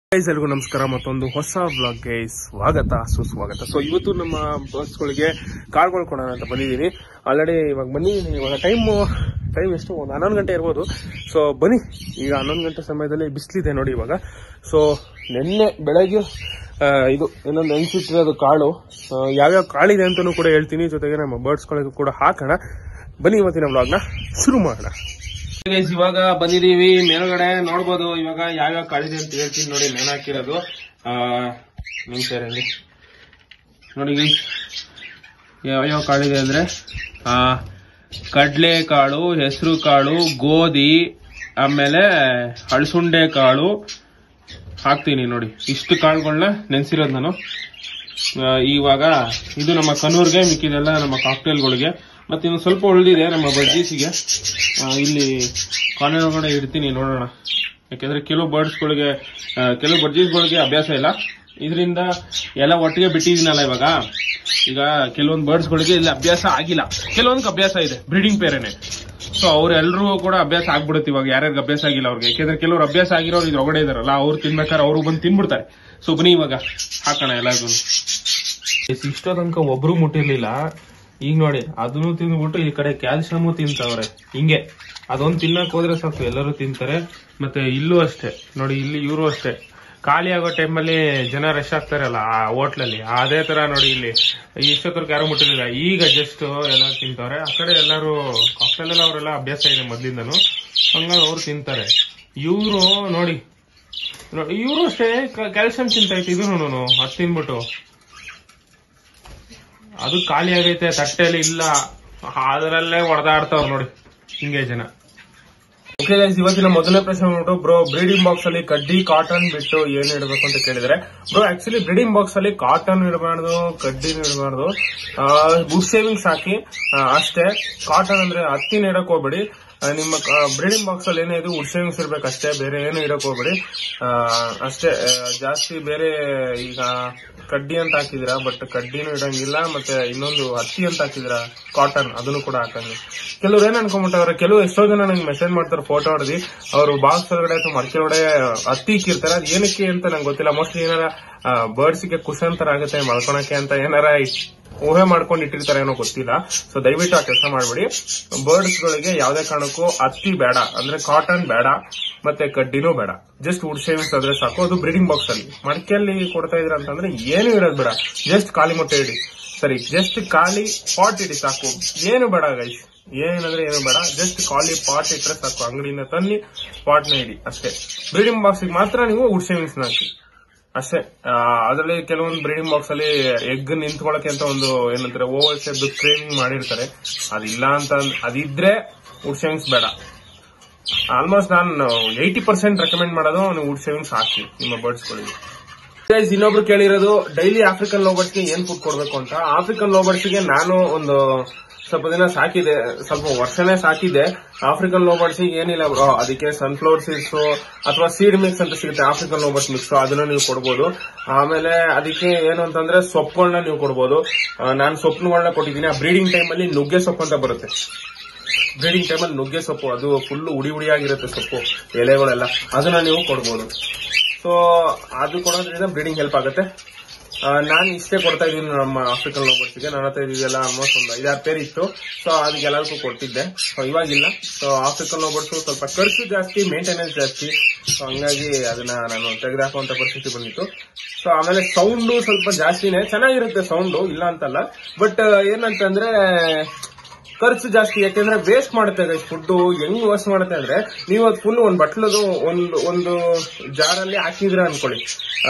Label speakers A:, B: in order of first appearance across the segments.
A: Guys ಎಲ್ರಿಗೂ ನಮಸ್ಕಾರ. ಮತ್ತೊಂದು ಹೊಸ ವ್ಲಾಗ್ಗೆ ಸ್ವಾಗತ ಸುಸ್ವಾಗತ. ಸೊ ಇವತ್ತು ನಮ್ಮ ಬಸ್ಗಳಿಗೆ ಕಾಳುಗಳು ಕೊಡೋಣ ಅಂತ ಬಂದಿದ್ದೀನಿ. ಆಲ್ರೆಡಿ ಇವಾಗ ಬಂದಿದ್ದೀನಿ. ಇವಾಗ ಟೈಮ್ ಎಷ್ಟು, ಒಂದು 11 ಗಂಟೆ ಇರ್ಬೋದು. ಸೊ ಬನ್ನಿ, ಈಗ 11 ಗಂಟೆ ಸಮಯದಲ್ಲಿ ಬಿಸಿಲಿದೆ ನೋಡಿ ಇವಾಗ. ಸೊ ನಿನ್ನೆ ಬೆಳಗ್ಗೆ ಇದು ಇನ್ನೊಂದು ನೆನ್ಸಿಟ್ಟಿರೋದು ಕಾಳು, ಯಾವ್ಯಾವ ಕಾಳಿದೆ ಅಂತಲೂ ಕೂಡ ಹೇಳ್ತೀನಿ. ಜೊತೆಗೆ ನಮ್ಮ ಬರ್ಡ್ಸ್ಗಳಿಗೂ ಕೂಡ ಹಾಕೋಣ. ಬನ್ನಿ ಇವತ್ತಿನ ವ್ಲಾಗ್ನ ಶುರು ಮಾಡೋಣ. ಇವಾಗ ಬಂದಿದೀವಿ ಮೇಲ್ಗಡೆ, ನೋಡ್ಬೋದು ಇವಾಗ ಯಾವ್ಯಾವ ಕಾಳಿದೆ ಅಂತ ಹೇಳ್ತೀನಿ ನೋಡಿ. ನೇಣು ಹಾಕಿರೋದು ನಿಂತರಲ್ಲಿ ನೋಡಿ ಯಾವ್ಯಾವ ಕಾಳಿದೆ ಅಂದ್ರೆ ಕಡ್ಲೆ ಕಾಳು, ಹೆಸರು ಕಾಳು, ಗೋಧಿ, ಆಮೇಲೆ ಹಳಸುಂಡೆ ಕಾಳು ಹಾಕ್ತೀನಿ ನೋಡಿ. ಇಷ್ಟು ಕಾಳುಗಳನ್ನ ನೆನ್ಸಿರೋದು ನಾನು. ಇವಾಗ ಇದು ನಮ್ಮ ಕನೂರ್ಗೆ, ಮಿಕ್ಕಿದೆಲ್ಲ ನಮ್ಮ ಕಾಕ್ಟೇಲ್ಗಳಿಗೆ. ಮತ್ತೆ ಇನ್ನು ಸ್ವಲ್ಪ ಉಳಿದಿದೆ ನಮ್ಮ ಬಜ್ಜೀಸಿಗೆ. ಇಲ್ಲಿ ಕಾಲೇಜ್ ಒಳಗಡೆ ಇಡ್ತೀನಿ, ನೋಡೋಣ. ಯಾಕೆಂದ್ರೆ ಕೆಲವು ಬಜ್ಜೀಸ್ಗಳಿಗೆ ಅಭ್ಯಾಸ ಇಲ್ಲ, ಇದರಿಂದ ಎಲ್ಲ ಒಟ್ಟಿಗೆ ಬಿಟ್ಟಿದ್ದೀನಲ್ಲ ಇವಾಗ. ಈಗ ಕೆಲವೊಂದು ಬರ್ಡ್ಸ್ಗಳಿಗೆ ಇಲ್ಲಿ ಅಭ್ಯಾಸ ಆಗಿಲ್ಲ, ಕೆಲವೊಂದಕ್ಕೆ ಅಭ್ಯಾಸ ಇದೆ, ಬ್ರೀಡಿಂಗ್ ಪೇರೇನೆ. ಸೊ ಅವ್ರೆಲ್ಲರೂ ಕೂಡ ಅಭ್ಯಾಸ ಆಗ್ಬಿಡುತ್ತೆ ಇವಾಗ. ಯಾರ್ಯಾರಿಗೆ ಅಭ್ಯಾಸ ಆಗಿಲ್ಲ ಅವ್ರಿಗೆ, ಯಾಕೆಂದ್ರೆ ಕೆಲವರು ಅಭ್ಯಾಸ ಆಗಿರೋರು ಇದ್ರ ಒಳಗಡೆ ಇದಾರಲ್ಲ, ಅವ್ರು ತಿನ್ಬೇಕಾದ್ರೆ ಅವರು ಬಂದು ತಿನ್ಬಿಡ್ತಾರೆ. ಸೊ ಬನ್ನಿ ಇವಾಗ ಹಾಕೋಣ ಎಲ್ಲರಿಗೂ. ಇಷ್ಟೋ ತನಕ ಒಬ್ರು ಮುಟ್ಟಿರ್ಲಿಲ್ಲ, ಈಗ ನೋಡಿ ಅದನ್ನು ತಿಂದ್ಬಿಟ್ಟು ಈ ಕಡೆ ಕ್ಯಾಲ್ಸಿಯಮು ತಿಂತವ್ರೆ. ಹಿಂಗೆ ಅದೊಂದು ತಿನ್ನಕ್ ಹೋದ್ರೆ ಸಾಕು ಎಲ್ಲರೂ ತಿಂತಾರೆ. ಮತ್ತೆ ಇಲ್ಲೂ ಅಷ್ಟೇ ನೋಡಿ, ಇಲ್ಲಿ ಇವರು ಅಷ್ಟೇ. ಖಾಲಿ ಆಗೋ ಟೈಮಲ್ಲಿ ಜನ ರಶ್ ಆಗ್ತಾರಲ್ಲ ಆ ಹೋಟ್ಲಲ್ಲಿ, ಅದೇ ತರ ನೋಡಿ ಇಲ್ಲಿ ಇಷ್ಟೊತ್ತರ್ಗ ಯಾರು ಮುಟ್ಟಿರಲಿಲ್ಲ, ಈಗ ಜಸ್ಟ್ ಎಲ್ಲರೂ ತಿಂತವ್ರೆ. ಆ ಕಡೆ ಎಲ್ಲರೂ ಕಾಕ್ಟೇಲ್ ಅವರೆಲ್ಲ ಅಭ್ಯಾಸ ಇದೆ ಮೊದ್ಲಿಂದನು, ಹಂಗಾಗಿ ಅವ್ರು ತಿಂತಾರೆ. ಇವರು ನೋಡಿ, ಇವರು ಅಷ್ಟೇ ಕ್ಯಾಲ್ಸಿಯಂ ತಿಂತೈತೆ. ಇದನ್ನು ಅದು ತಿನ್ಬಿಟ್ಟು ಅದು ಖಾಲಿ ಆಗೈತೆ, ತಟ್ಟೆಯಲ್ಲಿ ಇಲ್ಲ, ಅದರಲ್ಲೇ ಹೊಡೆದಾಡ್ತಾವ್ರು ನೋಡಿ ಹಿಂಗೆ ಜನ. ಓಕೆ ಗೈಸ್, ಇವತ್ತಿನ ಮೊದಲನೇ ಪ್ರಶ್ನೆ ನೋಡು ಬ್ರೋ, ಬ್ರೀಡಿಂಗ್ ಬಾಕ್ಸ್ ಅಲ್ಲಿ ಕಡ್ಡಿ ಕಾಟನ್ ಬಿಟ್ಟು ಏನ್ ಇಡಬೇಕು ಅಂತ ಕೇಳಿದ್ರೆ, ಬ್ರೋ ಆಕ್ಚುಲಿ ಬ್ರೀಡಿಂಗ್ ಬಾಕ್ಸ್ ಅಲ್ಲಿ ಕಾಟನ್ ಇಡಬಾರ್ದು, ಕಡ್ಡಿನೂ ಇಡಬಾರ್ದು, ವುಡ್ ಶೇವಿಂಗ್ಸ್ ಹಾಕಿ ಅಷ್ಟೇ. ಕಾಟನ್ ಅಂದ್ರೆ ಹತ್ತಿನ ಇಡಕ್ ಹೋಗ್ಬೇಡಿ. ನಿಮ್ಮ ಬ್ರೀಡಿಂಗ್ ಬಾಕ್ಸ್ ಅಲ್ಲಿ ಏನೇ ಇದು ವುಡ್ ಶೇವಿಂಗ್ಸ್ ಇರ್ಬೇಕಷ್ಟೇ, ಬೇರೆ ಏನು ಇಡಕ್ ಹೋಗ್ಬೇಡಿ ಅಷ್ಟೇ. ಜಾಸ್ತಿ ಬೇರೆ ಈಗ ಕಡ್ಡಿ ಅಂತ ಹಾಕಿದಿರಾ, ಬಟ್ ಕಡ್ಡಿನೂ ಇಡಂಗಿಲ್ಲ. ಮತ್ತೆ ಇನ್ನೊಂದು ಹತ್ತಿ ಅಂತ ಹಾಕಿದಿರಾ ಕಾಟನ್, ಅದನ್ನು ಕೂಡ ಹಾಕಂಗಿಲ್ಲ. ಕೆಲವ್ರು ಏನ್ ಅನ್ಕೊಂಡ್ಬಿಟ್ಟವ್ರೆ, ಕೆಲವು ಎಷ್ಟೋ ಜನ ನಂಗೆ ಮೆಸೇಜ್ ಮಾಡ್ತಾರೆ ಫೋಟೋ ಹೊಡೆದಿ, ಅವರು ಬಾಕ್ಸ್ ಒಳಗಡೆ ಅಥವಾ ಮಡಕೆ ಒಳಗಡೆ ಹತ್ತಿ ಇಕ್ಕಿರ್ತಾರೆ. ಅದು ಏನಕ್ಕೆ ಅಂತ ನಂಗೆ ಗೊತ್ತಿಲ್ಲ. ಮೋಸ್ಟ್ಲಿ ಏನಾರ ಬರ್ಡ್ಸ್ಗೆ ಕುಶನ್ ತರ ಆಗುತ್ತೆ ಮಲ್ಕೊಳಕ್ಕೆ ಅಂತ ಏನಾರ ಊಹೆ ಮಾಡ್ಕೊಂಡು ಇಟ್ಟಿರ್ತಾರೆ ಏನೋ ಗೊತ್ತಿಲ್ಲ. ಸೊ ದಯವಿಟ್ಟು ಆ ಕೆಲಸ ಮಾಡ್ಬೇಡಿ. ಬರ್ಡ್ಸ್ ಗಳಿಗೆ ಯಾವುದೇ ಕಾರಣಕ್ಕೂ ಹತ್ತಿ ಬೇಡ, ಅಂದ್ರೆ ಕಾಟನ್ ಬೇಡ, ಮತ್ತೆ ಕಡ್ಡಿನೂ ಬೇಡ. ಜಸ್ಟ್ ವುಡ್ ಶೇವಿಂಗ್ಸ್ ಆದ್ರೆ ಸಾಕು. ಅದು ಬ್ರೀಡಿಂಗ್ ಬಾಕ್ಸ್ ಅಲ್ಲಿ. ಮಡಕೆಯಲ್ಲಿ ಕೊಡ್ತಾ ಇದ್ರ ಅಂತಂದ್ರೆ ಏನು ಇರೋದು ಬೇಡ, ಜಸ್ಟ್ ಖಾಲಿ ಮೊಟ್ಟೆ ಇಡಿ, ಸರಿ, ಜಸ್ಟ್ ಖಾಲಿ ಪಾಟ್ ಇಡಿ ಸಾಕು. ಏನು ಬೇಡ ಗೈಸ್, ಏನಂದ್ರೆ ಏನು ಬೇಡ, ಜಸ್ಟ್ ಖಾಲಿ ಪಾಟ್ ಇಟ್ರೆ ಸಾಕು. ಅಂಗಡಿಯಿಂದ ತನ್ನಿ ಪಾಟ್ ನ ಇಡಿ ಅಷ್ಟೇ. ಬ್ರೀಡಿಂಗ್ ಬಾಕ್ಸ್ ಮಾತ್ರ ನೀವು ವುಡ್ ಶೇವಿಂಗ್ಸ್ ಹಾಕಿ ಅಷ್ಟೇ. ಅದರಲ್ಲಿ ಕೆಲವೊಂದು ಬ್ರೀಡಿಂಗ್ ಬಾಕ್ಸ್ ಅಲ್ಲಿ ಎಗ್ ನಿಂತ್ಕೊಳ್ಳಕ್ಕೆ ಅಂತ ಒಂದು ಏನಂತಾರೆ ಓವರ್ ಶೇಪ್ ಕ್ರೇವಿಂಗ್ ಮಾಡಿರ್ತಾರೆ. ಅದಿಲ್ಲ ಅಂತ, ಅದಿದ್ರೆ ವುಡ್ ಶೇವಿಂಗ್ಸ್ ಬೇಡ. ಆಲ್ಮೋಸ್ಟ್ ನಾನು 80% ರೆಕಮೆಂಡ್ ಮಾಡೋದು ನೀವು ವುಡ್ ಶೇವಿಂಗ್ಸ್ ಹಾಕಿ ನಿಮ್ಮ ಬರ್ಡ್ಸ್ಗಳಿಗೆ. ಇನ್ನೊಬ್ರು ಕೇಳಿರೋದು ಡೈಲಿ ಆಫ್ರಿಕನ್ ಲೋಬರ್ಡ್ಸ್ಗೆ ಏನ್ ಫುಡ್ ಕೊಡ್ಬೇಕು ಅಂತ. ಆಫ್ರಿಕನ್ ಲೋಬರ್ಡ್ಸ್ಗೆ ನಾನು ಒಂದು ಸ್ವಲ್ಪ ದಿನ ಸಾಕಿದೆ, ಸ್ವಲ್ಪ ವರ್ಷನೇ ಸಾಕಿದೆ. ಆಫ್ರಿಕನ್ ಲೋಬರ್ಡ್ಸ್ ಏನಿಲ್ಲ ಬ್ರೋ, ಅದಕ್ಕೆ ಸನ್ಫ್ಲವರ್ ಸೀಡ್ಸ್ ಅಥವಾ ಸೀಡ್ ಮಿಕ್ಸ್ ಅಂತ ಸಿಗುತ್ತೆ, ಆಫ್ರಿಕನ್ ಲೋಬರ್ಡ್ಸ್ ಮಿಕ್ಸ್, ಅದನ್ನ ನೀವು ಕೊಡ್ಬೋದು. ಆಮೇಲೆ ಅದಕ್ಕೆ ಏನು ಅಂತಂದ್ರೆ ಸೊಪ್ಪುಗಳನ್ನ ನೀವು ಕೊಡ್ಬೋದು. ನಾನು ಸೊಪ್ಪುಗಳನ್ನ ಕೊಟ್ಟಿದ್ದೀನಿ. ಆ ಬ್ರೀಡಿಂಗ್ ಟೈಮ್ ಅಲ್ಲಿ ನುಗ್ಗೆ ಸೊಪ್ಪು ಅಂತ ಬರುತ್ತೆ. ಬ್ರೀಡಿಂಗ್ ಟೈಮಲ್ಲಿ ನುಗ್ಗೆ ಸೊಪ್ಪು, ಅದು ಫುಲ್ ಉಡಿಯಾಗಿರುತ್ತೆ ಸೊಪ್ಪು, ಎಲೆಗಳೆಲ್ಲ, ಅದನ್ನ ನೀವು ಕೊಡ್ಬೋದು. ಸೊ ಅದು ಕೊಡೋದ್ರಿಂದ ಬ್ರೀಡಿಂಗ್ ಹೆಲ್ಪ್ ಆಗುತ್ತೆ. ನಾನು ಇಷ್ಟೇ ಕೊಡ್ತಾ ಇದ್ದೀನಿ ನಮ್ಮ ಆಫ್ರಿಕನ್ ಲೋಬರ್ಡ್ಸ್ಗೆ. ನನ್ನ ಹತ್ರ ಇದೆಲ್ಲ ಆಲ್ಮೋಸ್ಟ್ ಒಂದು 5-6 ಪೇರ್ ಇತ್ತು. ಸೊ ಅದಕ್ಕೆಲ್ಲರಿಗೂ ಕೊಡ್ತಿದ್ದೆ. ಸೊ ಇವಾಗಿಲ್ಲ. ಸೊ ಆಫ್ರಿಕನ್ ಲೋಬರ್ಡ್ಸ್ ಸ್ವಲ್ಪ ಖರ್ಚು ಜಾಸ್ತಿ, ಮೇಂಟೆನೆನ್ಸ್ ಜಾಸ್ತಿ. ಸೊ ಹಂಗಾಗಿ ಅದನ್ನ ನಾನು ತೆಗೆದುಹಾಕುವಂತ ಪರಿಸ್ಥಿತಿ ಬಂದಿತ್ತು. ಸೊ ಆಮೇಲೆ ಸೌಂಡು ಸ್ವಲ್ಪ ಜಾಸ್ತಿನೇ, ಚೆನ್ನಾಗಿರುತ್ತೆ ಸೌಂಡು, ಇಲ್ಲ ಅಂತಲ್ಲ. ಬಟ್ ಏನಂತಂದ್ರೆ ಖರ್ಚು ಜಾಸ್ತಿ, ಯಾಕೆಂದ್ರೆ ವೇಸ್ಟ್ ಮಾಡುತ್ತೆ ಗೈಸ್ ಫುಡ್. ಹೆಂಗ್ ವೇಸ್ಟ್ ಮಾಡುತ್ತೆ ಅಂದ್ರೆ, ನೀವು ಅದು ಫುಲ್ ಒಂದು ಬಟ್ಲದು ಒಂದು ಜಾರಲ್ಲಿ ಹಾಕಿದ್ರ ಅನ್ಕೊಳ್ಳಿ,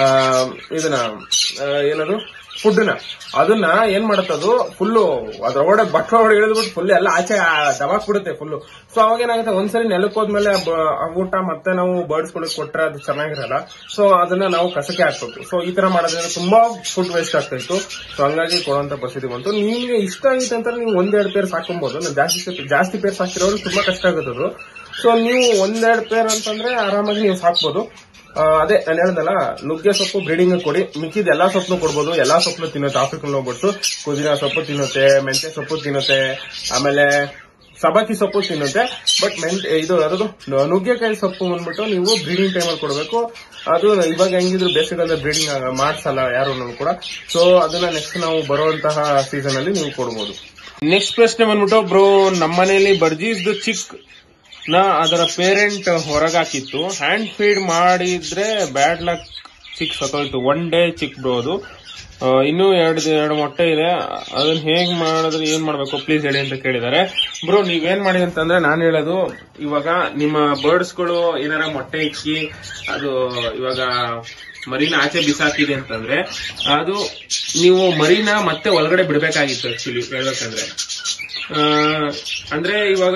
A: ಇದನ್ನ ಏನದು ಫುಡ್ನ, ಅದನ್ನ ಏನ್ ಮಾಡುತ್ತದು ಫುಲ್ಲು ಅದ್ರೊಳಗಡೆ ಬಟ್ಲ ಒಳಗಡೆ ಇಳಿದ್ಬಿಟ್ಟು ಫುಲ್ ಎಲ್ಲ ಆಚೆ ದಬಾಕ್ಬಿಡುತ್ತೆ ಫುಲ್ಲು. ಸೊ ಅವಾಗ ಏನಾಗುತ್ತೆ, ಒಂದ್ಸರಿ ನೆಲಕ್ಕೆ ಹೋದ್ಮೇಲೆ ಊಟ ಮತ್ತೆ ನಾವು ಬರ್ಡ್ಸ್ಗಳಿಗೆ ಕೊಟ್ರೆ ಅದು ಚೆನ್ನಾಗಿರಲ್ಲ. ಸೊ ಅದನ್ನ ನಾವು ಕಸಕ್ಕೆ ಹಾಕ್ಬೇಕು. ಸೊ ಈ ತರ ಮಾಡೋದ್ರಿಂದ ತುಂಬಾ ಫುಡ್ ವೇಸ್ಟ್ ಆಗ್ತಾ ಇತ್ತು. ಸೊ ಹಂಗಾಗಿ ಕೊಡುವಂತ ಪರಿಸ್ಥಿತಿ ಬಂತು. ನಿಮ್ಗೆ ಇಷ್ಟ ಆಗಿತ್ತು ಅಂತ ನೀವು 1-2 ಪೇರ್ ಸಾಕೊಬಹುದು. ಜಾಸ್ತಿ ಪೇರ್ ಸಾಕಿರೋರು ತುಂಬಾ ಕಷ್ಟ ಆಗುತ್ತದು. ಸೊ ನೀವು 1-2 ಪೇರ್ ಅಂತಂದ್ರೆ ಆರಾಮಾಗಿ ನೀವು ಸಾಕ್ಬೋದು. ಅದೇ ನಾನು ಹೇಳ್ದಲ್ಲ, ನುಗ್ಗೆ ಸೊಪ್ಪು ಬ್ರೀಡಿಂಗ್ ಕೊಡಿ, ಮಿಕ್ಕಿದ ಎಲ್ಲಾ ಸೊಪ್ಪು ಕೊಡ್ಬೋದು. ಎಲ್ಲಾ ಸೊಪ್ಪು ತಿನ್ನುತ್ತೆ ಆಫ್ರಿಕನ್ ಲೋಬರ್ಡ್ಸ್. ಪುದೀನ ಸೊಪ್ಪು ತಿನ್ನುತ್ತೆ, ಮೆಂತ್ಯ ಸೊಪ್ಪು ತಿನ್ನುತ್ತೆ, ಆಮೇಲೆ ಸಬಾಕಿ ಸೊಪ್ಪು ತಿನ್ನುತ್ತೆ. ಬಟ್ ಅದು ನುಗ್ಗೆಕಾಯಿ ಸೊಪ್ಪು ಬಂದ್ಬಿಟ್ಟು ನೀವು ಬ್ರೀಡಿಂಗ್ ಟೈಮಲ್ಲಿ ಕೊಡಬೇಕು. ಅದು ಇವಾಗ ಹೆಂಗಿದ್ರು ಬೇಸಿಗೆಲ್ಲ ಬ್ರೀಡಿಂಗ್ ಮಾಡ್ಸಲ್ಲ ಯಾರು ಕೂಡ. ಸೊ ಅದನ್ನ ನೆಕ್ಸ್ಟ್ ನಾವು ಬರುವಂತಹ ಸೀಸನ್ ಅಲ್ಲಿ ನೀವು ಕೊಡಬಹುದು. ನೆಕ್ಸ್ಟ್ ಪ್ರಶ್ನೆ ಬಂದ್ಬಿಟ್ಟು ಬ್ರೋ, ನಮ್ಮನೇಲಿ ಬರ್ಜಿದ್ದು ಚಿಕ್ ನ ಅದರ ಪೇರೆಂಟ್ ಹೊರಗಾಕಿತ್ತು. ಹ್ಯಾಂಡ್ ಫೀಡ್ ಮಾಡಿದ್ರೆ ಬ್ಯಾಡ್ ಲಕ್ ಚಿಕ್ ಸತ್ತೋಯ್ತು. 1 ಡೇ ಚಿಕ್ ಬ್ರೋ. ಅದು ಇನ್ನೂ ಎರಡು ಮೊಟ್ಟೆ ಇದೆ. ಅದನ್ನ ಹೇಗ್ ಮಾಡಿದ್ರೆ ಏನ್ ಮಾಡ್ಬೇಕು ಪ್ಲೀಸ್ ಹೇಳಿ ಅಂತ ಕೇಳಿದ್ದಾರೆ. ಬ್ರೋ ನೀವೇನ್ ಮಾಡಿ ಅಂತಂದ್ರೆ ನಾನು ಹೇಳೋದು, ಇವಾಗ ನಿಮ್ಮ ಬರ್ಡ್ಸ್ಗಳು ಏನಾರ ಮೊಟ್ಟೆ ಇಕ್ಕಿ ಅದು ಇವಾಗ ಮರಿನ ಆಚೆ ಬಿಸಾಕಿದೆ ಅಂತಂದ್ರೆ ಅದು ನೀವು ಮರಿನ ಮತ್ತೆ ಒಳಗಡೆ ಬಿಡ್ಬೇಕಾಗಿತ್ತು. ಆಕ್ಚುಲಿ ಹೇಳ್ಬೇಕಂದ್ರೆ ಅಂದ್ರೆ ಇವಾಗ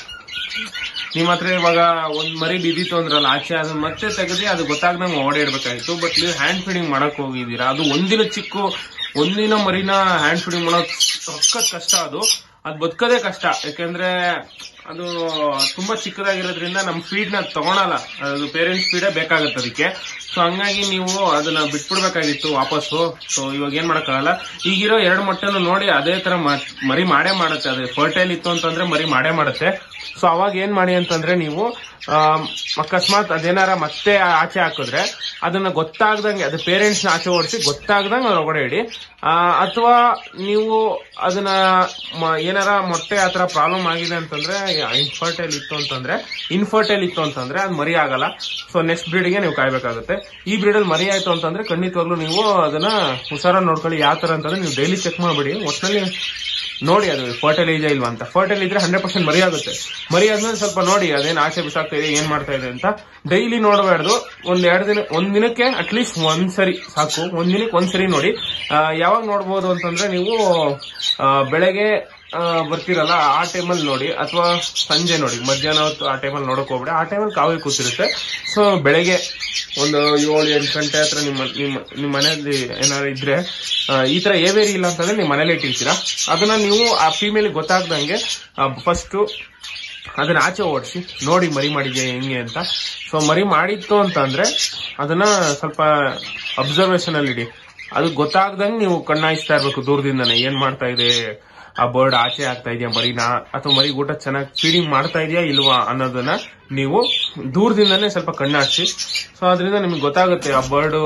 A: ನಿಮ್ಮ ಹತ್ರ ಇವಾಗ ಒಂದ್ ಮರಿ ಬಿದ್ದಿತ್ತು ಅಂದ್ರಲ್ಲ ಆಚೆ, ಅದನ್ನ ಮತ್ತೆ ತೆಗೆದಿ ಅದು ಗೊತ್ತಾಗ್ದಂಗೆ ಓಡೇ ಇಡ್ಬೇಕಾಗಿತ್ತು. ಬಟ್ ನೀವು ಹ್ಯಾಂಡ್ ಫೀಡಿಂಗ್ ಮಾಡಕ್ ಹೋಗಿದ್ದೀರಾ. ಅದು ಒಂದಿನ ಒಂದಿನ ಮರಿನ ಹ್ಯಾಂಡ್ ಫೀಡಿಂಗ್ ಮಾಡೋಕ್ ಸಖತ್ ಕಷ್ಟ. ಅದು ಬದುಕೋದೇ ಕಷ್ಟ. ಯಾಕೆಂದ್ರೆ ಅದು ತುಂಬಾ ಚಿಕ್ಕದಾಗಿರೋದ್ರಿಂದ ನಮ್ ಫೀಡ್ ನ ತಗೊಳಲ್ಲ. ಅದು ಪೇರೆಂಟ್ಸ್ ಫೀಡೇ ಬೇಕಾಗತ್ತೆ ಅದಕ್ಕೆ. ಸೊ ಹಂಗಾಗಿ ನೀವು ಅದನ್ನ ಬಿಟ್ಬಿಡ್ಬೇಕಾಗಿತ್ತು ವಾಪಸ್ಸು. ಸೊ ಇವಾಗ ಏನ್ ಮಾಡಕ್ಕಾಗಲ್ಲ. ಈಗಿರೋ 2 ಮೊಟ್ಟೆನು ನೋಡಿ ಅದೇ ತರ ಮರಿ ಮಾಡೇ ಮಾಡುತ್ತೆ. ಅದು ಫರ್ಟೈಲ್ ಇತ್ತು ಅಂತಂದ್ರೆ ಮರಿ ಮಾಡೇ ಮಾಡುತ್ತೆ. ಸೊ ಅವಾಗ ಏನ್ ಮಾಡಿ ಅಂತಂದ್ರೆ ನೀವು ಅಕಸ್ಮಾತ್ ಅದೇನಾರ ಮತ್ತೆ ಆಚೆ ಹಾಕಿದ್ರೆ ಅದನ್ನ ಗೊತ್ತಾಗ್ದಂಗೆ, ಅದು ಪೇರೆಂಟ್ಸ್ ನ ಆಚೆ ಓಡಿಸಿ ಗೊತ್ತಾಗ್ದಂಗೆ ಅದ್ರ ಒಳಗಡೆ ಇಡಿ. ಅಥವಾ ನೀವು ಅದನ್ನ ಏನಾರ ಮೊಟ್ಟೆ ಆತರ ಪ್ರಾಬ್ಲಮ್ ಆಗಿದೆ ಅಂತಂದ್ರೆ ಇನ್ಫರ್ಟೈಲ್ ಇತ್ತು ಅಂತಂದ್ರೆ ಅದು ಮರಿ ಆಗಲ್ಲ. ಸೊ ನೆಕ್ಸ್ಟ್ ಬ್ರೀಡ್ಗೆ ನೀವು ಕಾಯ್ಬೇಕಾಗುತ್ತೆ. ಈ ಬ್ರೀಡಲ್ಲಿ ಮರಿ ಆಯ್ತು ಅಂತಂದ್ರೆ ಖಂಡಿತವಾಗ್ಲೂ ನೀವು ಅದನ್ನ ಹುಷಾರಾಗಿ ನೋಡ್ಕೊಳ್ಳಿ. ಯಾವ ತರ ಅಂತಂದ್ರೆ ನೀವು ಡೈಲಿ ಚೆಕ್ ಮಾಡ್ಬಿಡಿ. ಒಟ್ಟಿನಲ್ಲಿ ನೋಡಿ ಅದು ಫರ್ಟೈಲ್ ಇದೆಯಾ ಇಲ್ವಾ ಅಂತ. ಫರ್ಟೈಲ್ ಇದ್ರೆ 100% ಮರಿ ಆಗುತ್ತೆ. ಮರಿ ಆದ್ಮೇಲೆ ಸ್ವಲ್ಪ ನೋಡಿ ಅದೇನ್ ಆಚೆ ಬಿಸಾಕ್ತಾ ಇದೆ, ಏನ್ ಮಾಡ್ತಾ ಇದೆ ಅಂತ. ಡೈಲಿ ನೋಡಬಾರ್ದು. ಒಂದ್ ದಿನಕ್ಕೆ ಅಟ್ಲೀಸ್ಟ್ ಒಂದ್ಸರಿ ಸಾಕು. ದಿನಕ್ಕೆ ಒಂದ್ಸರಿ ನೋಡಿ. ಯಾವಾಗ ನೋಡ್ಬೋದು ಅಂತಂದ್ರೆ ನೀವು ಬೆಳಗ್ಗೆ ಬರ್ತಿರಲ್ಲ ಆ ಟೈಮಲ್ಲಿ ನೋಡಿ, ಅಥವಾ ಸಂಜೆ ನೋಡಿ, ಮಧ್ಯಾಹ್ನ ಹೊತ್ತು ಆ ಟೈಮಲ್ಲಿ ನೋಡಕ್ ಹೋಗ್ಬೇಡಿ. ಆ ಟೈಮಲ್ಲಿ ಕಾವೇ ಕೂತಿರುತ್ತೆ. ಸೊ ಬೆಳಗ್ಗೆ ಒಂದು 7-8 ಗಂಟೆ ಹತ್ರ ನಿಮ್ಮ ಮನೆಯಲ್ಲಿ ಏನಾದ್ರು ಇದ್ರೆ ಈ ತರ ಏವೇರಿ ಇಲ್ಲ ಅಂತಂದ್ರೆ ನೀವು ಮನೇಲಿ ಇಟ್ಟಿರ್ತೀರಾ. ಅದನ್ನ ನೀವು ಆ ಫೀಮೇಲ್ ಗೊತ್ತಾಗ್ದಂಗೆ ಫಸ್ಟ್ ಅದನ್ನ ಆಚೆ ಓಡಿಸಿ ನೋಡಿ ಮರಿ ಮಾಡಿದ್ಯಾ ಹೆಂಗೆ ಅಂತ. ಸೊ ಮರಿ ಮಾಡಿತ್ತು ಅಂತಂದ್ರೆ ಅದನ್ನ ಸ್ವಲ್ಪ ಅಬ್ಸರ್ವೇಷನ್ ಅಲ್ಲಿ ಇಡಿ. ಅದು ಗೊತ್ತಾಗ್ದಂಗೆ ನೀವು ಕಣ್ಣಾಯಿಸ್ತಾ ಇರ್ಬೇಕು ದೂರದಿಂದನೇ. ಏನ್ ಮಾಡ್ತಾ ಇದೆ ಆ ಬರ್ಡ್, ಆಚೆ ಆಗ್ತಾ ಇದೆಯಾ ಮರಿನ, ಅಥವಾ ಮರಿ ಊಟ ಚೆನ್ನಾಗಿ ಫೀಡಿಂಗ್ ಮಾಡ್ತಾ ಇದೆಯಾ ಇಲ್ವಾ ಅನ್ನೋದನ್ನ ನೀವು ದೂರದಿಂದನೇ ಸ್ವಲ್ಪ ಕಣ್ಣಾಡಿಸಿ. ಸೊ ಅದರಿಂದ ನಿಮ್ಗೆ ಗೊತ್ತಾಗುತ್ತೆ ಆ ಬರ್ಡ್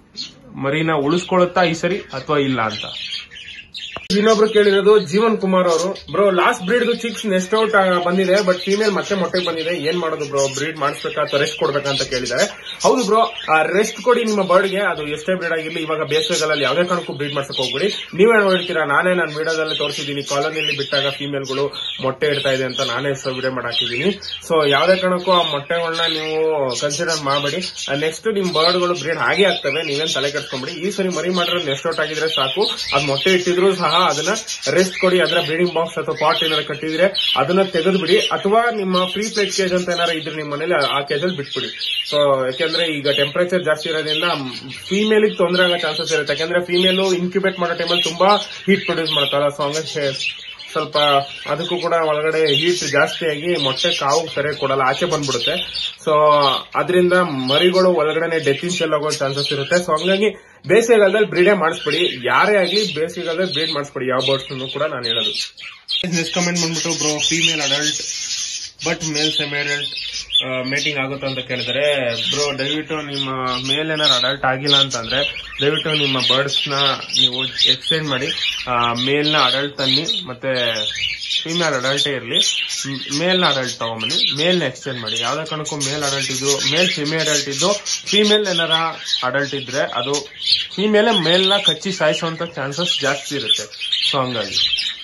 A: ಮರಿನ ಉಳಿಸ್ಕೊಳುತ್ತಾ ಈ ಸರಿ ಅಥವಾ ಇಲ್ಲ ಅಂತ. ಇನ್ನೊಬ್ರು ಕೇಳಿರೋದು ಜೀವನ್ ಕುಮಾರ್ ಅವರು, bro last breed chicks nest out ಬಂದಿದೆ, ಬಟ್ ಫೀಮೇಲ್ ಮತ್ತೆ ಮೊಟ್ಟೆ ಬಂದಿದೆ, ಏನ್ ಮಾಡೋದು ಬ್ರೋ, ಬ್ರೀಡ್ ಮಾಡಿಸ್ಬೇಕಾ ಅಥವಾ ರೆಸ್ಟ್ ಕೊಡ್ಬೇಕಾ ಅಂತ ಕೇಳಿದ್ದಾರೆ. ಹೌದು ಬ್ರೋ, ರೆಸ್ಟ್ ಕೊಡಿ ನಿಮ್ಮ ಬರ್ಡ್ಗೆ. ಅದು ಎಷ್ಟೇ ಬ್ರೀಡ್ ಆಗಿರ್ಲಿ. ಇವಾಗ ಬೇಸಿಗೆಗಾಲಲ್ಲಿ ಯಾವುದೇ ಕಾರಣಕ್ಕೂ ಬ್ರೀಡ್ ಮಾಡ್ಸಕ್ ಹೋಗ್ಬಿಡಿ. ನೀವೇ ನೋಡ್ತೀರಾ, ನಾನು ವಿಡಿಯೋದಲ್ಲಿ ತೋರಿಸಿದ್ದೀನಿ, ಕಾಲೋನಿಯಲ್ಲಿ ಬಿಟ್ಟಾಗ ಫೀಮೇಲ್ಗಳು ಮೊಟ್ಟೆ ಇಡ್ತಾ ಇದೆ ಅಂತ ನಾನೇ ವಿಡಿಯೋ ಮಾಡಾಕಿದ್ದೀನಿ. ಸೊ ಯಾವುದೇ ಕಾರಣಕ್ಕೂ ಆ ಮೊಟ್ಟೆಗಳನ್ನ ನೀವು ಕನ್ಸಿಡರ್ ಮಾಡಬೇಡಿ. ನೆಕ್ಸ್ಟ್ ನಿಮ್ ಬರ್ಡ್ಗಳು ಬ್ರೀಡ್ ಹಾಗೆ ಆಗ್ತವೆ, ನೀವೇನ್ ತಲೆ ಕೆಡ್ಸ್ಕೊಂಬಿಡಿ. ಈ ಸರಿ ಮರಿ ಮಾಡಿದ್ರೆ ನೆಸ್ಟ್ ಔಟ್ ಆಗಿದ್ರೆ ಸಾಕು. ಅದ್ ಮೊಟ್ಟೆ ಇಟ್ಟಿದ್ರು ಸಹ ಅದನ್ನ ರೆಸ್ಟ್ ಕೊಡಿ. ಅದರ ಬ್ರೀಡಿಂಗ್ ಬಾಕ್ಸ್ ಅಥವಾ ಪಾಟ್ ಏನಾರ ಕಟ್ಟಿದ್ರೆ ಅದನ್ನ ತೆಗೆದು ಬಿಡಿ. ಅಥವಾ ನಿಮ್ಮ ಫ್ರೀ ಪ್ಲೇಟ್ ಕೇಜ್ ಅಂತ ಏನಾರ ಇದ್ರೆ ನಿಮ್ಮ ಮನೇಲಿ ಆ ಕೇಜಲ್ಲಿ ಬಿಟ್ಬಿಡಿ. ಸೊ ಯಾಕೆಂದ್ರೆ ಈಗ ಟೆಂಪರೇಚರ್ ಜಾಸ್ತಿ ಇರೋದ್ರಿಂದ ಫೀಮೇಲ್ ತೊಂದರೆ ಆಗೋ ಚಾನ್ಸಸ್ ಇರುತ್ತೆ. ಯಾಕಂದ್ರೆ ಫೀಮೇಲ್ ಇನ್ಕ್ಯುಬೇಟ್ ಮಾಡೋ ಟೈಮಲ್ಲಿ ತುಂಬಾ ಹೀಟ್ ಪ್ರೊಡ್ಯೂಸ್ ಮಾಡ್ತಾರ. ಸೊ ಹಂಗಾಗಿ ಸ್ವಲ್ಪ ಅದಕ್ಕೂ ಕೂಡ ಒಳಗಡೆ ಹೀಟ್ ಜಾಸ್ತಿಯಾಗಿ ಮೊಟ್ಟೆ ಕಾವು ಸರಿಯಾಗಿ ಕೊಡಲ್ಲ, ಆಚೆ ಬಂದ್ಬಿಡುತ್ತೆ. ಸೊ ಅದರಿಂದ ಮರಿಗಳು ಒಳಗಡೆ ಡೆತ್ ಇನ್ ಸೆಲ್ ಆಗೋ ಚಾನ್ಸಸ್ ಇರುತ್ತೆ. ಸೊ ಹಂಗಾಗಿ ಬೇಸಿಗೆಗಾಲದಲ್ಲಿ ಬ್ರೀಡೇ ಮಾಡಿಸ್ಬಿಡಿ. ಯಾರೇ ಆಗ್ಲಿ ಬೇಸಿಗೆಗಾಲದಲ್ಲಿ ಬ್ರೀಡ್ ಮಾಡಿಸ್ಬಿಡಿ, ಯಾವ ಬರ್ಡ್ಸ್ ಕೂಡ ನಾನು ಹೇಳೋದು. ನೆಕ್ಸ್ಟ್ ಕಮೆಂಟ್ ಬಂದ್ಬಿಟ್ಟು, bro female adult but male semi adult mating ಆಗುತ್ತೆ ಅಂತ ಕೇಳಿದರೆ, ಬ್ರೋ ದಯವಿಟ್ಟು ನಿಮ್ಮ ಮೇಲ್ ಏನಾರು ಅಡಲ್ಟ್ ಆಗಿಲ್ಲ ಅಂತಂದ್ರೆ ದಯವಿಟ್ಟು ನಿಮ್ಮ ಬರ್ಡ್ಸ್ ನ ನೀವು ಎಕ್ಸ್ಚೇಂಜ್ ಮಾಡಿ. ಮೇಲ್ ನ ಅಡಲ್ಟ್ ತನ್ನಿ, ಮತ್ತೆ ಫೀಮೇಲ್ ಅಡಲ್ಟೇ ಇರಲಿ, ಮೇಲ್ ನ ಅಡಲ್ಟ್ ತಗೊಂಬನ್ನಿ, ಮೇಲ್ ನ ಎಕ್ಸ್ಚೇಂಜ್ ಮಾಡಿ. ಯಾವ್ದೇ ಕಾರಣಕ್ಕೂ ಮೇಲ್ ಅಡಲ್ಟ್ ಇದ್ದು ಮೇಲ್ ಸೆಮಿ ಅಡಲ್ಟ್ ಇದ್ದು ಫೀಮೇಲ್ ಏನಾರ ಅಡಲ್ಟ್ ಇದ್ರೆ ಅದು ಫೀಮೇಲ್ ಮೇಲ್ ನ ಕಚ್ಚಿ ಸಾಯಿಸುವಂತ ಚಾನ್ಸಸ್ ಜಾಸ್ತಿ ಇರುತ್ತೆ. ಸೊ ಹಂಗಾಗಿ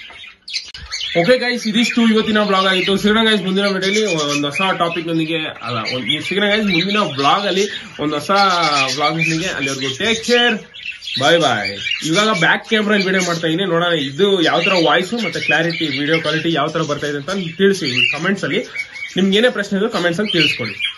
A: ಓಕೆ ಗೈಸ್, ಇದಿಷ್ಟು ಇವತ್ತಿನ ಬ್ಲಾಗ್ ಆಗಿತ್ತು. ಸಿಗೋಣ ಗೈಸ್ ಮುಂದಿನ ವಿಡಿಯೋಲಿ ಒಂದು ಹೊಸ ಟಾಪಿಕ್ ನೊಂದಿಗೆ, ಸಿಗೋಣ ಗೈಸ್ ಮುಂದಿನ ಬ್ಲಾಗ್ ಅಲ್ಲಿ ಒಂದು ಹೊಸ ಬ್ಲಾಗ್ ನೊಂದಿಗೆ. ಅಲ್ಲಿವರೆಗೂ ಟೇಕ್ ಕೇರ್, ಬಾಯ್ ಬಾಯ್. ಇವಾಗ ಬ್ಯಾಕ್ ಕ್ಯಾಮ್ರಾ ವಿಡಿಯೋ ಮಾಡ್ತಾ ಇದೀನಿ, ನೋಡೋಣ ಇದು ಯಾವ ತರ ವಾಯ್ಸ್ ಮತ್ತೆ ಕ್ಲಾರಿಟಿ, ವಿಡಿಯೋ ಕ್ವಾಲಿಟಿ ಯಾವ ತರ ಬರ್ತಾ ಇದೆ ಅಂತ ತಿಳಿಸಿ ಕಮೆಂಟ್ಸ್ ಅಲ್ಲಿ. ನಿಮ್ಗೆ ಏನೇ ಪ್ರಶ್ನೆ ಇದ್ರು ಕಮೆಂಟ್ಸ್ ಅಲ್ಲಿ ತಿಳಿಸ್ಕೊಡಿ.